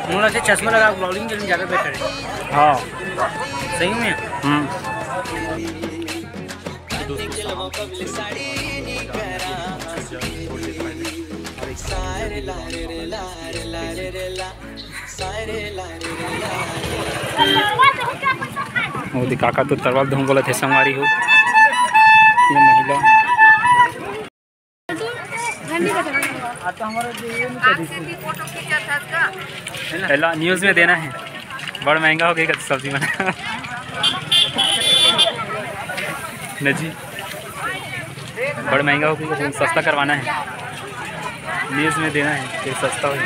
मुन्ना से चश्मा लगा ब्लॉगिंग के लिए ज़्यादा बेटर है। हाँ सही में। मोदी काका तो तरवाल धूम बोला थे संगवारी हो ये महिला पहला न्यूज़ में देना है। बड़ा महंगा हो गया सब्जी बना न जी, बड़ा महंगा हो गया, सस्ता करवाना है, न्यूज़ में देना है फिर सस्ता हो।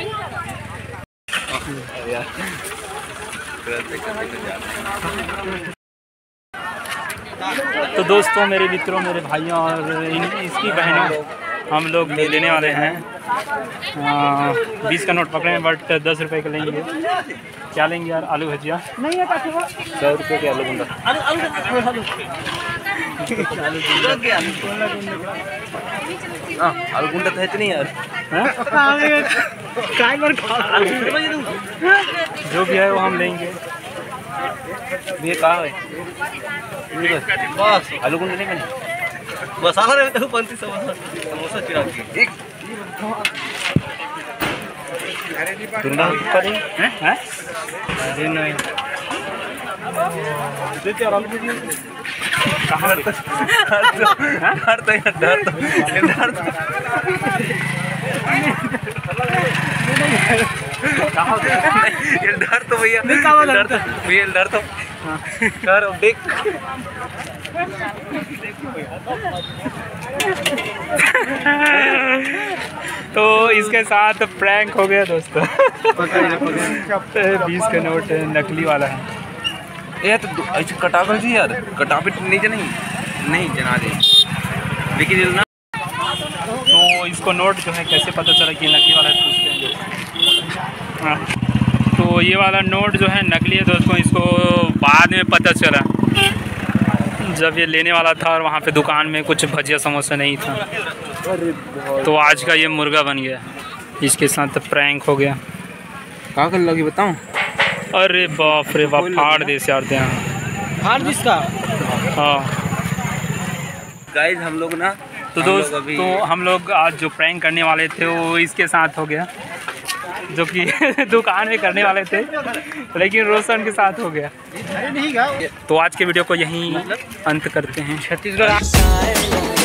तो दोस्तों, मेरे मित्रों, मेरे भाइयों और इसकी बहनों, हम लोग लेने वाले हैं 20 का नोट पकड़े हैं, बट 10 रुपए का लेंगे। क्या लेंगे यार? आलू भजिया नहीं है, 100 रुपये के आलू गुंडा। आलू गुंडा तो है नहीं यार। जो भी है वो हम लेंगे। ये कहाँ है? बस आलू गुंडा नहीं बने, मसाला रहता है 35 समोसा चिरा के डर तो भैया डर तो कर देख। तो इसके साथ प्रैंक हो गया दोस्तों। 20 का नोट नकली वाला है ये तो ऐसे कटा कर जी यार, कटा पे नीचे नहीं जना दे लेकिन ना। तो इसको नोट जो है कैसे पता चला कि नकली वाला है? हाँ, तो ये वाला नोट जो है नकली है दोस्तों। इसको बाद में पता चला जब ये लेने वाला था और वहाँ पे दुकान में कुछ भजिया समोसा नहीं था। तो आज का ये मुर्गा बन गया, इसके साथ प्रैंक हो गया। कहाँ कर लगी बताऊँ? अरे बाप रे बाप, फाड़ दे यार फाड़ दे इसका। हाँ गाइस, हम लोग ना तो दोस्त, तो हम लोग आज जो प्रैंक करने वाले थे वो इसके साथ हो गया, जो कि दुकान में करने वाले थे लेकिन रोशन के साथ हो गया। तो आज के वीडियो को यहीं अंत करते हैं। छत्तीसगढ़